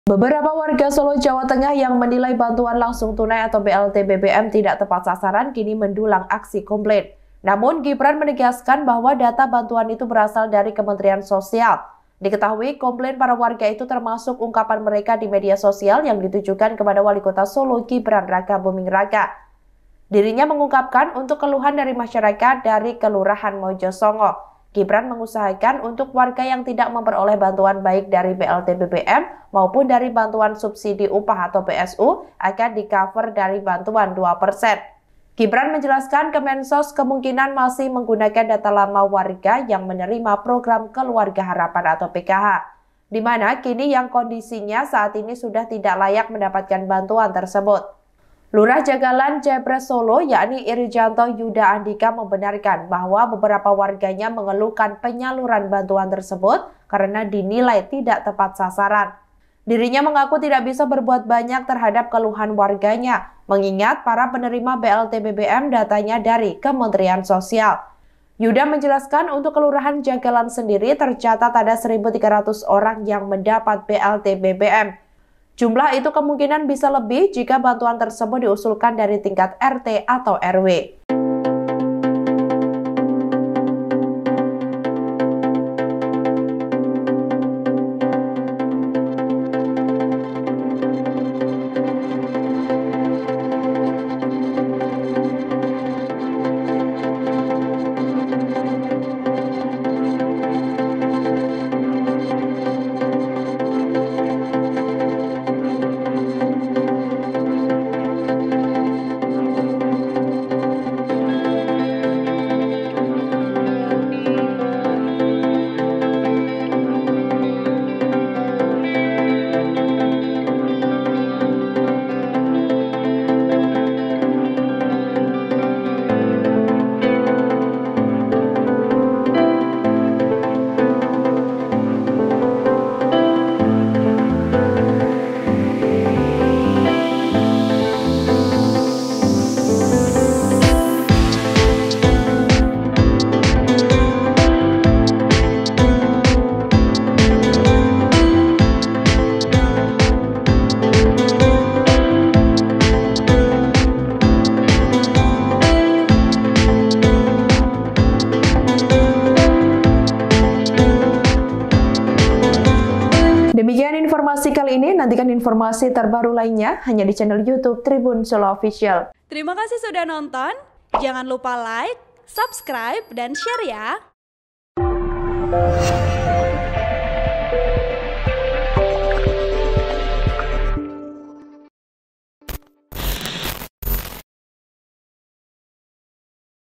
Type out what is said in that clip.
Beberapa warga Solo, Jawa Tengah yang menilai bantuan langsung tunai atau BLT BBM tidak tepat sasaran kini mendulang aksi komplain. Namun, Gibran menegaskan bahwa data bantuan itu berasal dari Kementerian Sosial. Diketahui, komplain para warga itu termasuk ungkapan mereka di media sosial yang ditujukan kepada Wali Kota Solo, Gibran Rakabuming Raka. Dirinya mengungkapkan untuk keluhan dari masyarakat dari Kelurahan Mojosongo. Gibran mengusahakan untuk warga yang tidak memperoleh bantuan baik dari BLT BBM maupun dari bantuan subsidi upah atau BSU akan di-cover dari bantuan 2%. Gibran menjelaskan Kemensos kemungkinan masih menggunakan data lama warga yang menerima program Keluarga Harapan atau PKH, di mana kini yang kondisinya saat ini sudah tidak layak mendapatkan bantuan tersebut. Lurah Jagalan, Jebres Solo, yakni Irijanto Yuda Andika membenarkan bahwa beberapa warganya mengeluhkan penyaluran bantuan tersebut karena dinilai tidak tepat sasaran. Dirinya mengaku tidak bisa berbuat banyak terhadap keluhan warganya, mengingat para penerima BLT BBM datanya dari Kementerian Sosial. Yuda menjelaskan untuk Kelurahan Jagalan sendiri tercatat ada 1.300 orang yang mendapat BLT BBM. Jumlah itu kemungkinan bisa lebih jika bantuan tersebut diusulkan dari tingkat RT atau RW. Demikian informasi kali ini, nantikan informasi terbaru lainnya hanya di channel YouTube Tribun Solo Official. Terima kasih sudah nonton, jangan lupa like, subscribe, dan share ya!